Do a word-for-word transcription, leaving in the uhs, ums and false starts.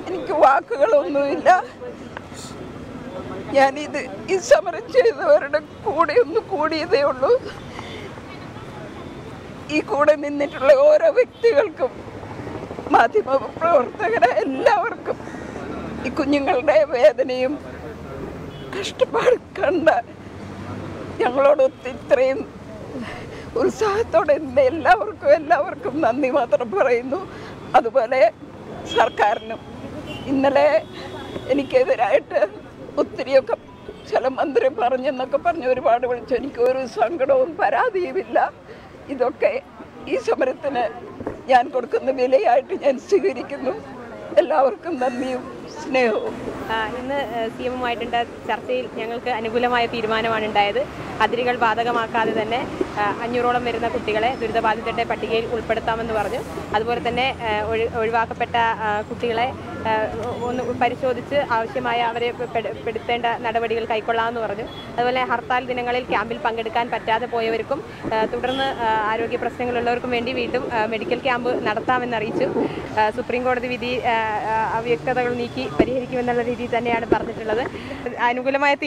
എനിക്ക് വാക്കുകളൊന്നുമില്ല. ഞാനിത് ഈ സമരം ചെയ്തവരുടെ കൂടെ ഒന്ന് കൂടിയതേ ഉള്ളൂ. ഈ കൂടെ നിന്നിട്ടുള്ള ഓരോ വ്യക്തികൾക്കും, മാധ്യമ പ്രവർത്തകരെ എല്ലാവർക്കും, ഈ കുഞ്ഞുങ്ങളുടെ വേദനയും കഷ്ടപ്പാട് കണ്ട ഞങ്ങളോടൊത്ത് ഇത്രയും ഉത്സാഹത്തോടെ എല്ലാവർക്കും എല്ലാവർക്കും നന്ദി മാത്രം പറയുന്നു. അതുപോലെ സർക്കാരിനും. ഇന്നലെ എനിക്കെതിരായിട്ട് ഒത്തിരിയൊക്കെ ചില മന്ത്രി പറഞ്ഞെന്നൊക്കെ പറഞ്ഞ് ഒരുപാട് വിളിച്ചു. എനിക്ക് ഒരു സങ്കടവും പരാതിയുമില്ല. ഇതൊക്കെ ഈ സമരത്തിന് ഞാൻ കൊടുക്കുന്ന വിലയായിട്ട് ഞാൻ സ്വീകരിക്കുന്നു. എല്ലാവർക്കും നന്ദിയും സ്നേഹവും. ഇന്ന് സി എമ്മുമായിട്ടുണ്ട ചർച്ചയിൽ ഞങ്ങൾക്ക് അനുകൂലമായ തീരുമാനമാണ് ഉണ്ടായത്. അതിരുകൾ ബാധകമാക്കാതെ തന്നെ അഞ്ഞൂറോളം വരുന്ന കുട്ടികളെ ദുരിതബാധിതരുടെ പട്ടികയിൽ ഉൾപ്പെടുത്താമെന്ന് പറഞ്ഞു. അതുപോലെ തന്നെ ഒഴിവാക്കപ്പെട്ട കുട്ടികളെ ഒന്ന് പരിശോധിച്ച് ആവശ്യമായ അവരെ പെടുത്തേണ്ട നടപടികൾ കൈക്കൊള്ളാമെന്ന് പറഞ്ഞു. അതുപോലെ ഹർത്താൽ ദിനങ്ങളിൽ ക്യാമ്പിൽ പങ്കെടുക്കാൻ പറ്റാതെ പോയവർക്കും തുടർന്ന് ആരോഗ്യ പ്രശ്നങ്ങളുള്ളവർക്കും വേണ്ടി വീണ്ടും മെഡിക്കൽ ക്യാമ്പ് നടത്താമെന്ന് അറിയിച്ചു. സുപ്രീം കോടതി വിധി അവ്യക്തതകൾ നീക്കി പരിഹരിക്കുമെന്നുള്ള രീതിയിൽ തന്നെയാണ് പറഞ്ഞിട്ടുള്ളത്. അനുകൂലമായ